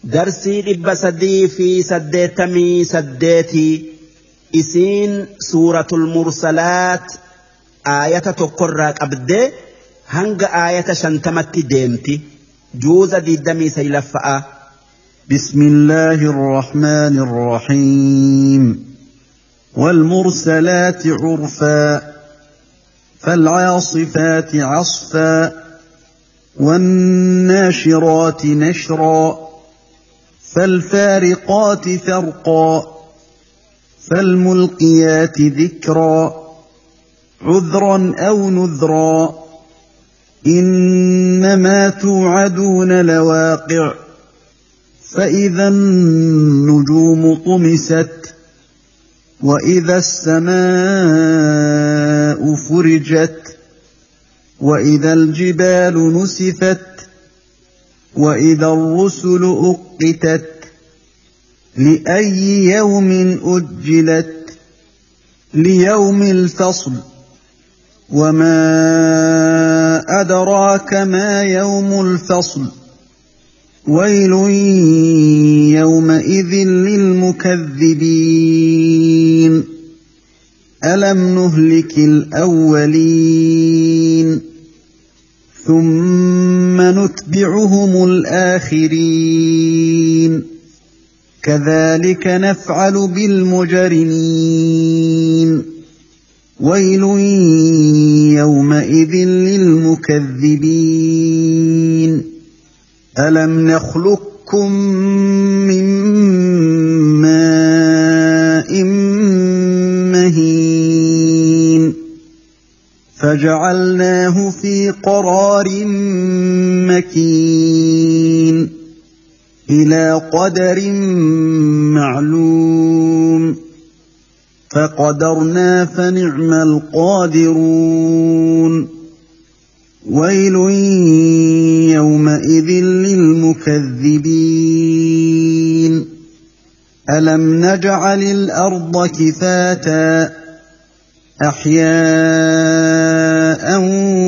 درسي لبسدي في سديتمي سديتي إسين سورة المرسلات آية تقرأ أبدي هنگ آية شنتمت ديمتي جوز دي دمي سيلفأ. بسم الله الرحمن الرحيم. والمرسلات عرفا فالعاصفات عصفا والناشرات نشرا فالفارقات فرقا فالملقيات ذكرا عذرا أو نذرا إنما توعدون لواقع فإذا النجوم طمست وإذا السماء فرجت وإذا الجبال نسفت وإذا الرسل أقتت لأي يوم أجلت ليوم الفصل وما أدراك ما يوم الفصل ويل يومئذ للمكذبين ألم نهلك الأولين ثم نتبعهم الآخرين كذلك نفعل بالمجرمين ويل يومئذ للمكذبين ألم نخلقكم من ماء مهين فجعلناه في قرار مكين إلى قدر معلوم فقدرنا فنعم القادرون ويل يومئذ للمكذبين ألم نجعل الأرض كفاتا أحياء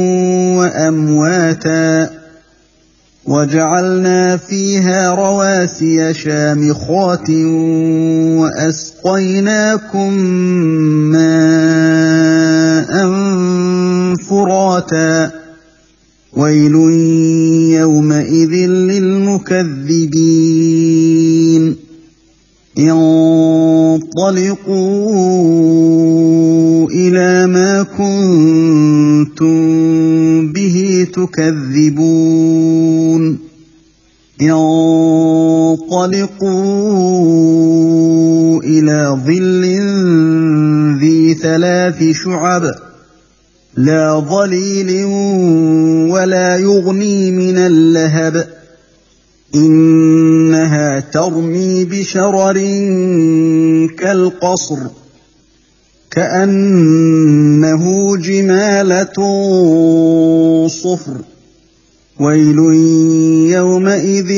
وأمواتا وجعلنا فيها رواسي شامخات وأسقيناكم ماء فراتا ويل يومئذ للمكذبين انطلقوا إلى ما كنتم به تكذبون انطلقوا إلى ظل ذي 3 شعب لا ظليل ولا يغني من اللهب إنها ترمي بشرر كالقصر كأنه جمالة صفر ويل يومئذ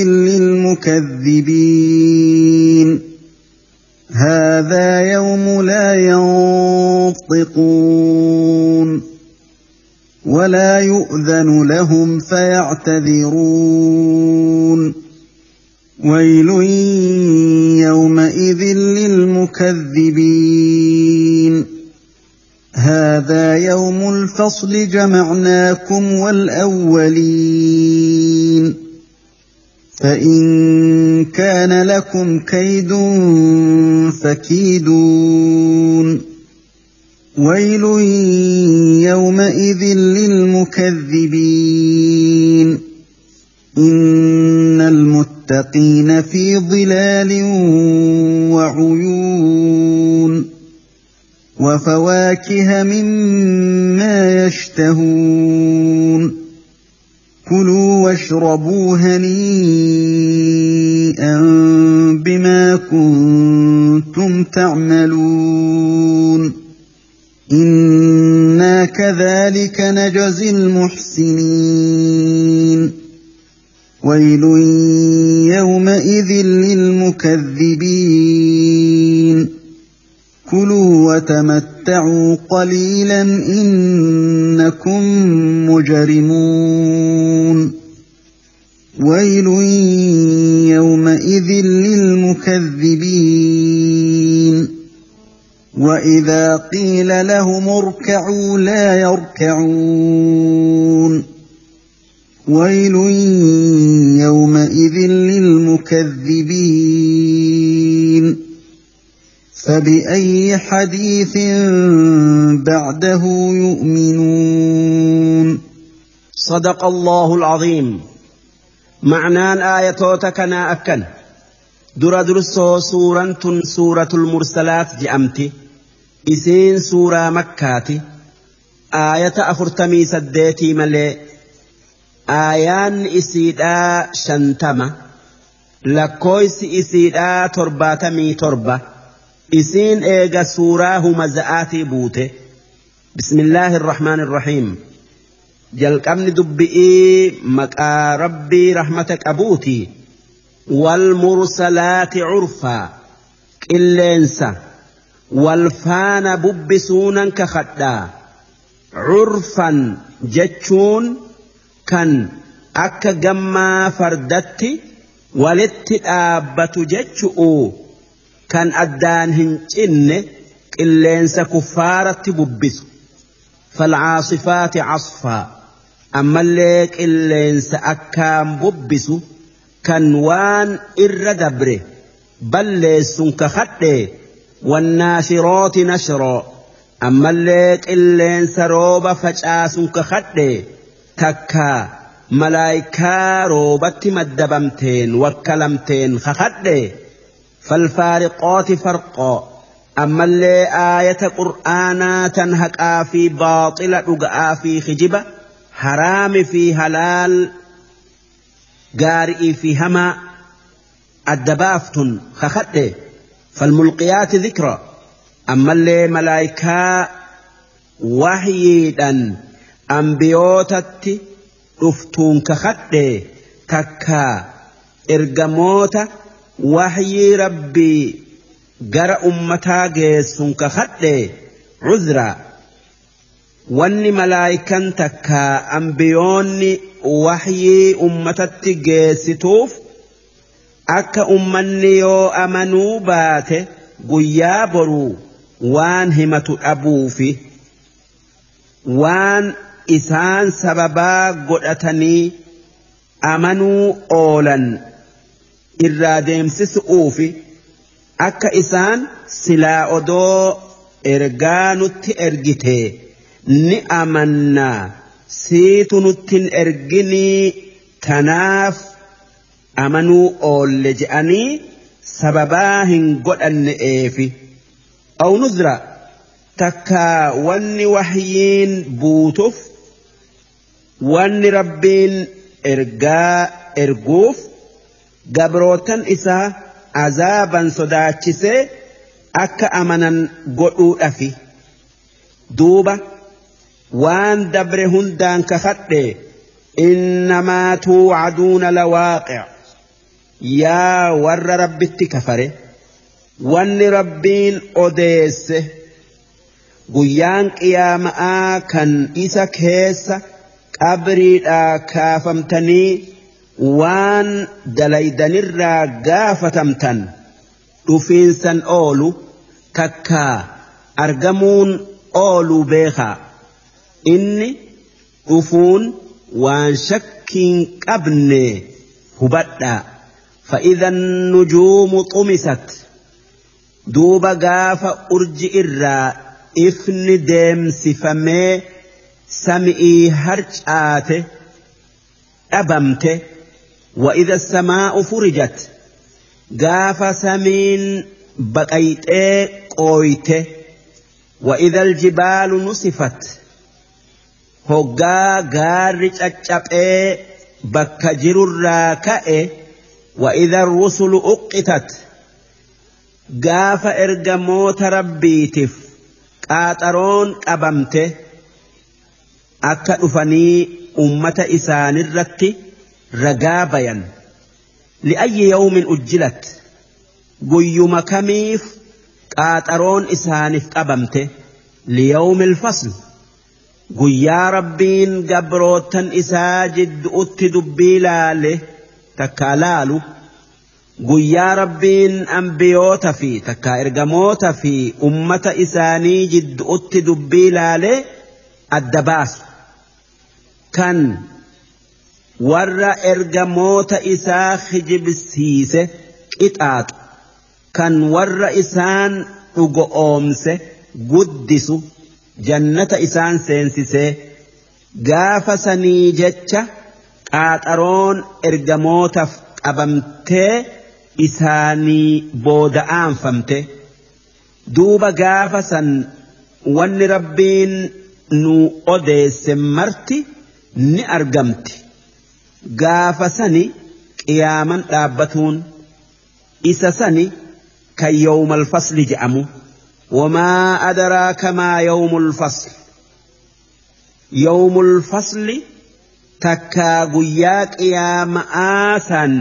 للمكذبين هذا يوم لا ينطقون ولا يؤذن لهم فيعتذرون ويل يومئذ للمكذبين هذا يوم الفصل جمعناكم والأولين فإن كان لكم كيد فكيدون ويل يومئذ للمكذبين إن المتقين في ظلال وعيون وفواكه مما يشتهون كلوا واشربوا هنيئا بما كنتم تعملون إنا كذلك نجزي المحسنين ويل يومئذ للمكذبين كلوا وتمتعوا قليلا إنكم مجرمون ويل يومئذ للمكذبين وإذا قيل لهم اركعوا لا يركعون ويل يومئذ للمكذبين فبأي حديث بعده يؤمنون صدق الله العظيم. معنى آياتنا أكن درسو سورة المرسلات جأمتي إسين سورة مكاتي آية أفرتمي سديتي ملي آيان إسيدا شنتما لكويس إسيدا ترباتمي تربة إسين إيغا سوراه مزآتي بوته. بسم الله الرحمن الرحيم. جلقمن دبئي مكا ربي رحمتك أبوتي والمرسلات عرفا إلينسا والفان ببسونا كخدا عرفا جتشون كان أكا جما فردتي ولتتابت جتشؤو كان أدان هنجن إلينسا كفارة ببسو فالعاصفات عصفا أما الليك إلينسا أكام ببسو كان وان إردبره بل سنك خده والناشرات نشرا أما الليك إلينسا روبا فجأة سنك خده تكا ملايكا روبت مدبمتين وكلمتين خخده فالفارقات فرقا أما اللي آية قرآنا تنهك في باطلة رقاء في خجبة حرام في هلال قارئ في هما الدبافتن خخده فالملقيات ذكرى أما اللي ملايكا وحيدا أنبيوتت رفتون كخده تكا إرقموت وحي ربي gara ummataa geessun kakadhe cuzra wanni malaayikan takka ambiyoonni wahyii ummatatti geessituuf akka ummanni yoo amanuu baate guyyaa boruu waan himatu dhabuufi waan isaan sababaa godhatanii amanuu oolan irraa deemsisuufi akka isaan silaa odoo ergaa nutti ergite ni amannaa siitu nuttin erginii tanaaf amanuu oolle je'anii sababaa hin godhanne'eefi aw nuzra takkaa wanni wahyiin buutuuf wanni rabbiin ergaa erguuf gabrootan isaa azaaban sodaachisee akka amanan godhuudhafi duuba waan dabre hundaan kakadhe innamaa tuucaduuna lawaaqic yaa warra rabbitti kafare wanni rabbiin odeesse guyyaan qiyaama'aa kan isa keessa qabriidhaa kaafamtanii waan dalaydanirraa gaafatamtan dhufiinsan oolu takkaa argamuun oolu beekaa inni dhufuun waan shakkiin qabne hubadhaa فإذا النجوم طمست دوبا غافا أرجي إرّا إفن ديم سفمي سمئي هرجآته أبمته وإذا السماء فرجت غافا سمين بقيته قويته وإذا الجبال نصفت هقا غارج أجابه بكجر الراكئ وإذا الرسل أقتت غاف إرجموت ربيتف قاترون قبمته أكأفني أمة إسان الرت رقابيا لأي يوم أجلت قيوم كميف قاترون إسانف قبمته ليوم الفصل قيا ربين قبروتا إساجد أتدبيلا له تكالالو guyyaa rabbiin ambiyoota fi takkaa ergamoota fi ummata isaanii jidduutti dubbii laalee adda baasu kan warra ergamoota isaa kijibsiise qixaaxu kan warra isaan dhugoomse guddisu jannata isaan seensisee gaafa sanii jecha qaaxaroon ergamootaaf qabamtee isaanii booda'aanfamte duuba gaafa san wanni rabbiin nu odeesse marti ni argamti gaafa sani qiyaaman dhaabbatuun isa sani kan yawmal fasli je'amu wamaa adraaka maa yawmul fasli yawmul fasli takkaa guyyaa qiyaama'aa san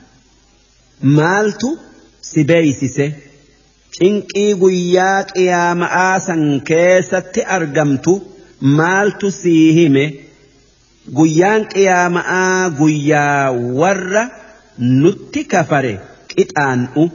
maaltu si beeysise cinqii guyyaa qiyaama'aa san keessatti argamtu maaltu sii hime guyyaan qiyaama'aa guyyaa warra nutti kafare qixaan'u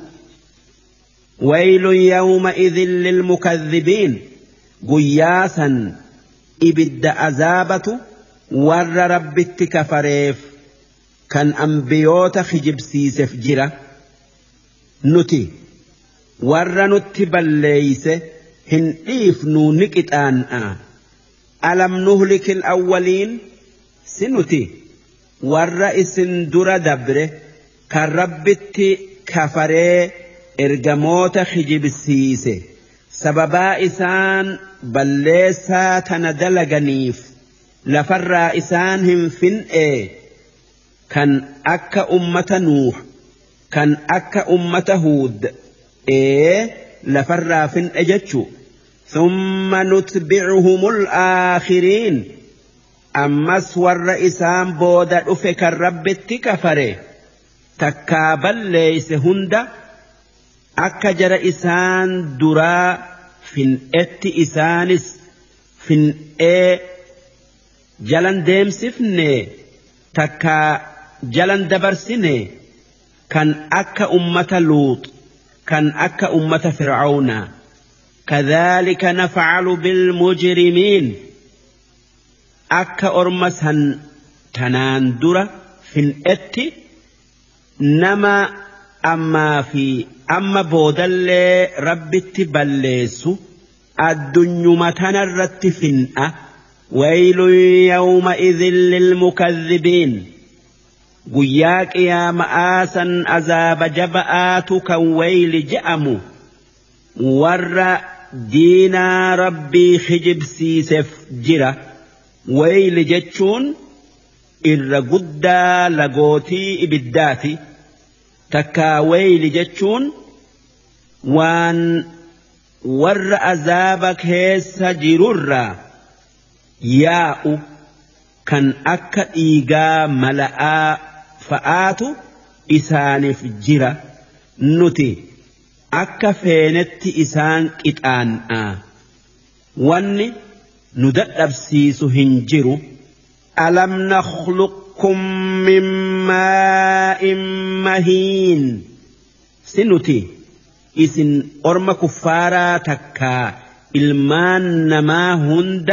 waylun yawma idhin lilmukadhibiin guyyaa san ibidda azaabatu warra rabbitti kafareef kan ambiyoota kijibsiiseef jira nuti warra nutti balleeyse hin dhiifnu ni qixaan'a alam nuhlikil awwaliin si nuti warra isin dura dabre kan rabbitti kafaree ergamoota kijibsiise sababaa isaan balleessaa tana dalaganiif lafarraa isaan hin fin'ee kan akka ummata nuuh kan akka ummata huud lafarraa fin'e jechu thumma nutbi'uhumul aakhiriin ammas warra isaan booda dhufe kan rabbitti kafare takkaa balleeyse hunda akka jara isaan duraa fin'etti isaanis fin'ee jalan deemsifne takkaa jalan dabarsine kan akka ummata luut kan akka ummata fir'auna kadhalika naf'alu bil mujrimiin akka ormasan tanaan dura fin'etti nama ammaa fi amma boodallee rabbitti balleessu addunyuma tanarratti fin'a ويل يومئذ للمكذبين guyyaa qiyaama'aa san azaaba jaba'aatu kan wayli je'amu warra diinaa rabbii kijibsiiseef jira wayli jechuun irra guddaa lagootii ibiddaati takkaa wayli jechuun waan warra azaaba keessa jirurraa yaa'u kan akka dhiigaa mala'aa fa'aatu isaaniif jira nuti akka feenetti isaan qixaan'a wanni nu dadhabsiisu hin jiru alam nakhluqkum min maa'in mahiin si nuti isin orma kuffaaraa takkaa ilmaan namaa hunda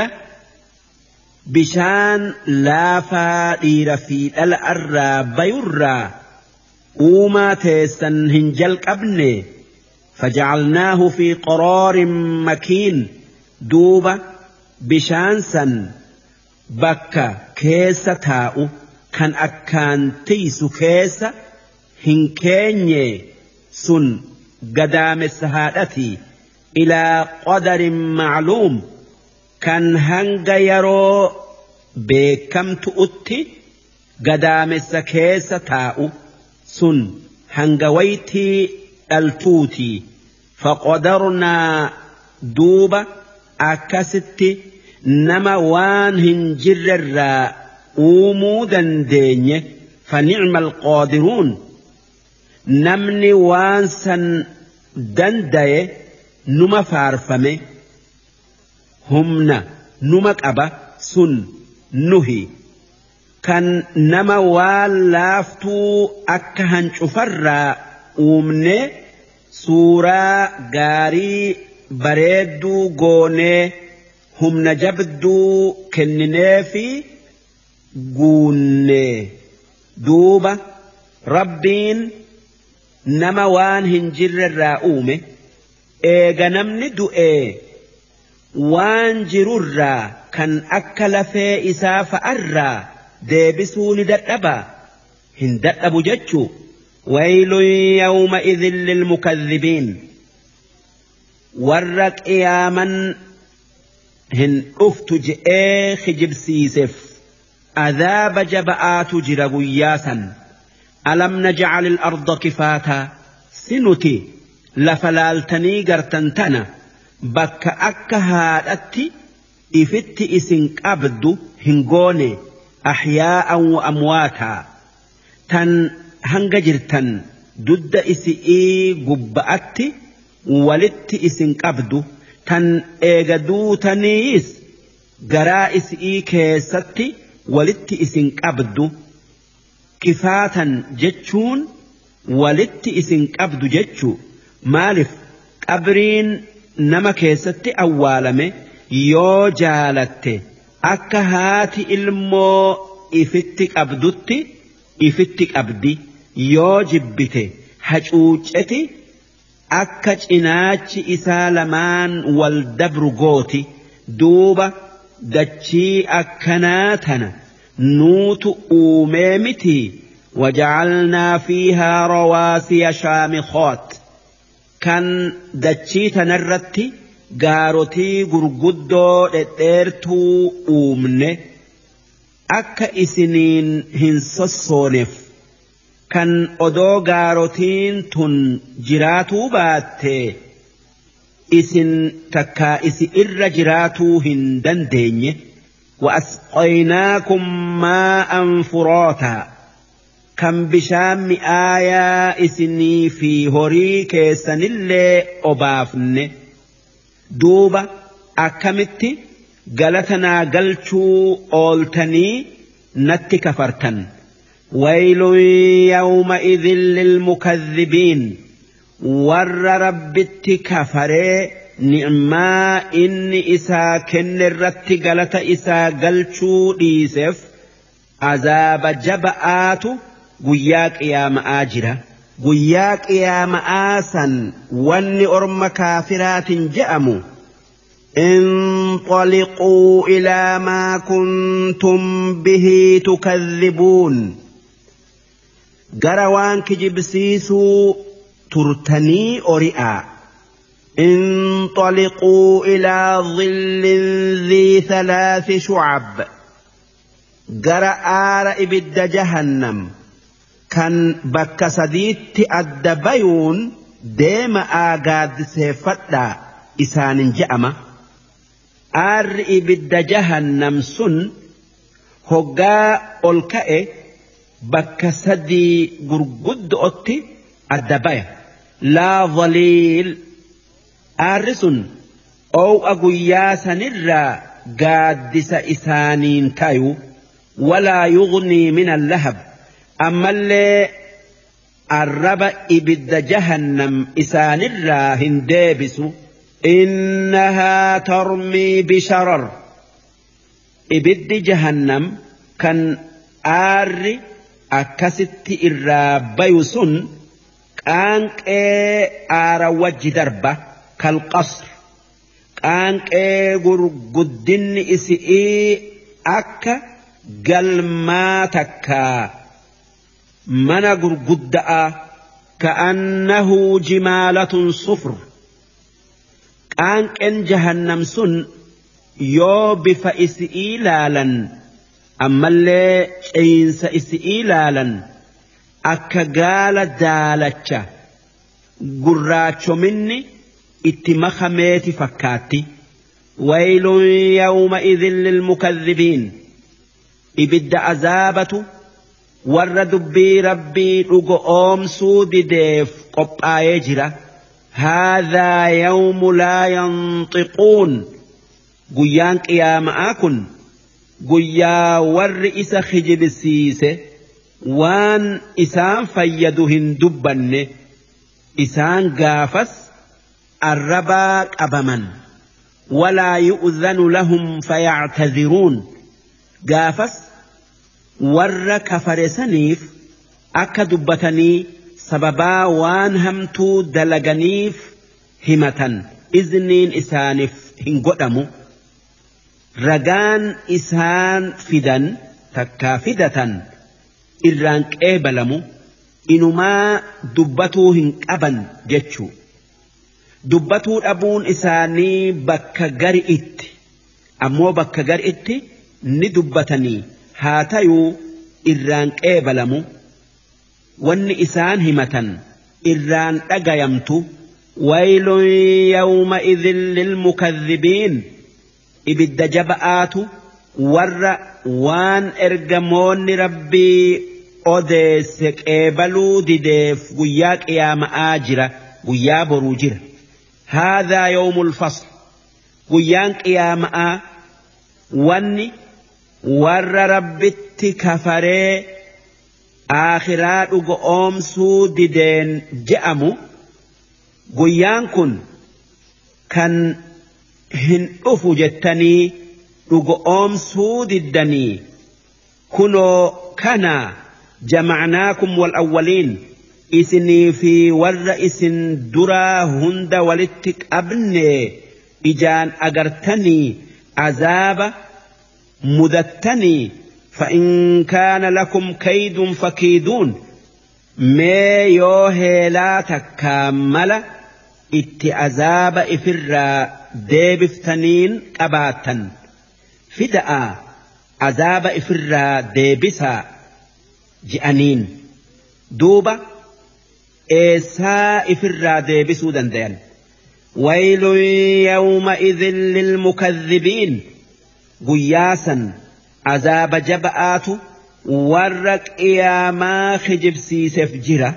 bishaan laafaa dhiira fi dhala irraa bayurraa uumaa teessan hin jalqabne faja'alnaahu fi qaraarin makiin duuba bishaan san bakka keessa taa'u kan akkaan tiisu keessa hin keenye sun gadaamessa haadhati ilaa qadarin macluum kan hanga yeroo beekamtu'utti gadaamessa keessa taa'u sun hanga waytii dhaltuuti faqadarnaa duuba akkasitti nama waan hin jirrerraa uumuu dandeenye فنعم القادرون نمني وانسا دندي نما فارفمي همنا نما أبا سن نهي كان نما والافتو أكهن شفرا أمني سورة غاري بريدو غوني هم نجبدو كنني في غوني دوبا ربين نما وان هنجر الرؤومه eega namni du'e waan jirurraa kan akka lafee isaa fa'arraa deebisuu ni dadhaba hin dadhabu jechuu waylun yawma idhin lilmukadhibiin warra qiyaaman hin dhuftu je'ee kijibsiiseef adhaaba jaba'aatu jira guyyaa san alam naj'al al-arda kifaataa sinuti lafalaaltanii gartan tana bakka akka haadhatti ifitti isin qabdu hin goone ahyaa'an wa amwaataa tan hanga jirtan dudda isi'ii gubba'atti walitti isin qabdu tan eega duutaniis garaa isi'ii keessatti walitti isin qabdu kifaatan jechuun walitti isin qabdu jechuu maalif qabriin nama keessatti awwaalame yoo jaalatte akka haati ilmoo ifitti qabdutti ifitti qabdi yoo jibbite hacuucceti akka cinaachi isaa lamaan wal dabru gooti duuba dachii akkanaa tana nuutu uumee miti وجعلنا فيها رواسي شامخات كان دachii tanarratti gaarotii gurguddoo dhedheertuu uumne akka isiniin hin sossooneef kan odoo gaarotiin tun jiraatuu baatte isin takkaa isi irra jiraatuu hin dandeenye وأسقيناكم ماء فراتا كم بشام آية إسني في هوري كيسن اللي أبافن دوبا أكمتي قلتنا قلتو أولتني نتي كفرتن ويل يومئذ للمكذبين ور ربت كفري نعما إني إسا كن الرت قلت إسا قلتو ديسف عذاب جبآتو guyyaa qiyaamaa jira guyyaa qiyaamaa san wanni orma kaafiraatin je'amu انطلقوا إلى ما كنتم به تكذبون قروان كجبسيسو ترتني أرئا انطلقوا إلى ظل ذي 3 شعب قرآر إبد جهنم كان بك سديت الدبيون ديم آقاد سيفتا إسان جأمة آرئ بد جهنم سن هقا ألكأ بك سدي قرقد أتي الدبي لا ظليل آرسن أو أقياس نرى قادس إسانين تايو ولا يغني من اللهب أما اللي الربا إبد جهنم إسان الراهن دابس إنها ترمي بشرر إبد جهنم كان آر أكست الرابيسون كانك آر وجه دربة كالقصر كانك قدن إسئي أكا قلماتك من قرقدأ كأنه جمالة صفر كانك إن جهنم سن يو بفئس إيلالا أما اللي إنس إيلالا أكا قال دالتش قراتش مني اتمخميت فكاتي ويل يومئذ للمكذبين إبد عذابة ورد بي ربي رقوم سود ديف قبعا يجرى هذا يوم لا ينطقون قيان قيام آكن guyyaa warri isa kijibsiise waan isaan fayyadu hin dubbanne isaan gaafas arrabaa qabaman walaa yu'dhanu lahum fayactadhiruun gaafas warra kafaresaniif akka dubbatanii sababaa waan hamtuu dalaganiif himatan izniin isaaniif hin godhamu ragaan isaan fidan takkaa fidatan irraan qeebalamu inumaa dubbatuu hin qaban jechuu dubbatuu dhabuun isaanii bakka gari'itti ammoo bakka gari'itti ni dubbatanii haa tayuu irraan qeebalamu wanni isaan himatan irraan dhagayamtu waylun yawma idhin lilmukadhibiin ibidda jaba'aatu warra waan ergamoonni rabbii odeesse qeebaluu dideef guyyaa qiyaama'aa jira guyyaa boruu jira haadhaa yawmul fasl guyyaan qiyaama'aa wanni warra rabbitti kafaree aakhiraa dhugo oomsuu dideen je'amu guyyaan kun kan hin dhufu jettanii dhugo oomsuu diddanii kunoo kana jama'naakum wal awwaliin isinii fi warra isin duraa hunda walitti qabne ijaan agartanii azaaba mudattanii فإن كان لكم كيد فكيدون ما يوهي تكامل اتعذاب إفرا ديبفتنين قباتا فدأ عذاب إفرا ديبسا جأنين دوبا إيسا إفرا ديبسو دندين ويل يومئذ للمكذبين قياسا عذاب جبآت ورق إياما خجبسي سفجرة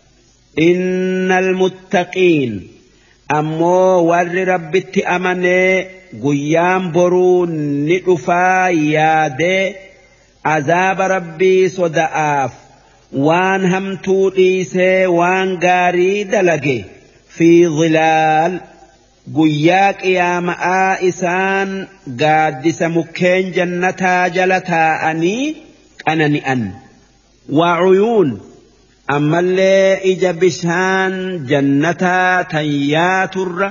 إن المتقين أمو ور ربت أمني قيام برون نئفا يادي عذاب ربي صدآف وان همتو إيسي وان قاري دلقي في ظلال guyyaa qiyaama'aa isaan gaaddisa mukkeen jannataa jala taa'anii qanani'an wa'uyuun ammallee ija bishaan jannataa tayyaaturra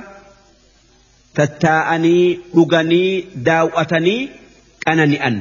tattaa'anii dhuganii daawwatanii qanani'an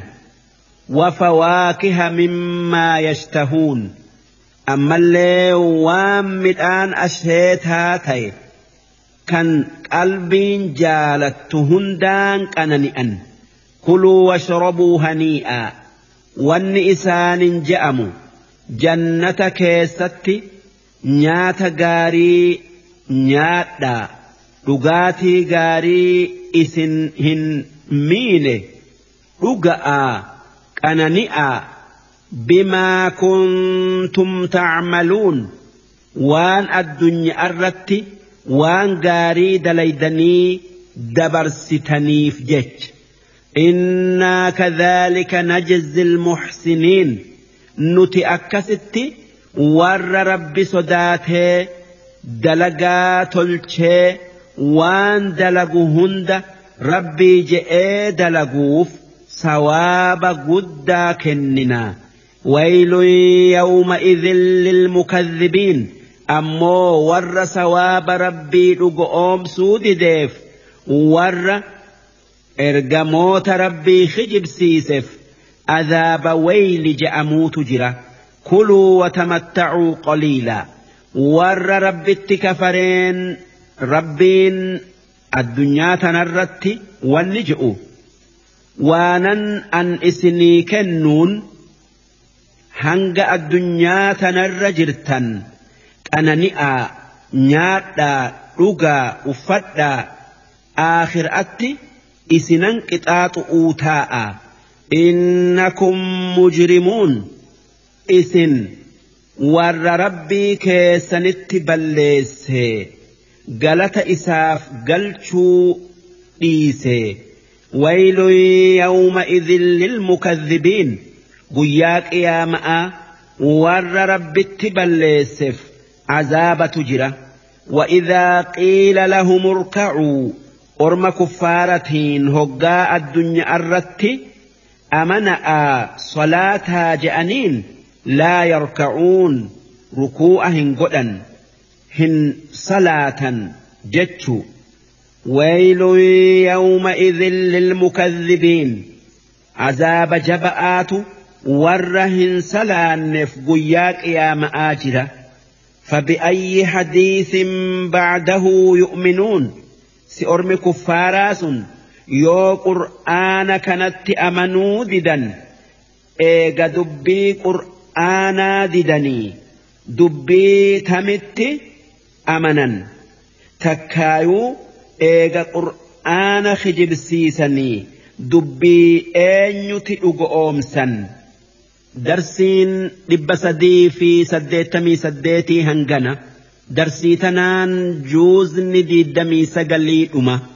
wafawaakiha mimmaa yashtahuun ammallee waan midhaan asheetaa ta'e kan qalbiin jaalattu hundaan qanani'an kuluu washrabuu hanii'aa wanni isaanin je'amu jannata keessatti nyaata gaarii nyaadhaa dhugaatii gaarii isin hin miine dhuga'aa qanani'aa bimaa kuntum ta'maluun waan addunyaa irratti waan gaarii dalaydanii dabarsitaniif jecha innaa kadhaalika najzi almuhsiniin nuti akkasitti warra rabbi sodaatee dalagaa tolchee waan dalagu hunda rabbii je'ee dalaguuf sawaaba guddaa kenninaa waylun yawma idhin lilmukadhibiin ammoo warra sawaaba rabbii dhugo oomsuu dideef warra ergamoota rabbii kijibsiiseef adhaaba wayli je'amuutu jira kuluu watamatta'uu qaliilaa warra rabbitti kafareen rabbiin addunyaa tanarratti wanni je'u waanan an isinii kennuun hanga addunyaa tanarra jirtan qanani'aa nyaadhaa dhugaa uffadhaa aakhiraatti isinan qixaaxu'uu taa'a innakum mujrimuun isin warra rabbii keessanitti balleesse galata isaaf galchuu dhiise ويل يومئذ للمكذبين قياك يا ماء ور رب التبلسف عذاب تجرة وإذا قيل لهم اركعوا أرم كفارتين هقاء الدنيا الرت أمنأ صلاتها جأنين لا يركعون ركوعهن قدن هن صلاة جتشو ويل يومئذ للمكذبين عذاب جبآت ورهن سلانف قياك يا مآجرة فبأي حديث بعده يؤمنون سأرمي كفاراس يو قرآن كانت أمنوا ددا إيغا دبي قرآن ددني دبي تمت أمنا تكايو إيغا قرآن خجب سيسني دبي أنيوتي أغومسا درسين لبسدي في سديتمي سديتي هنغنا درسي تنان جوز ندي دمي سقلي أمه